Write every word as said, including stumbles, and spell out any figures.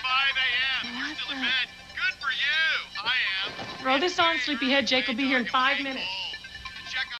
five a m You're still in bed. Good for you. I am. Throw this on, sleepyhead. Jake will be here in five minutes.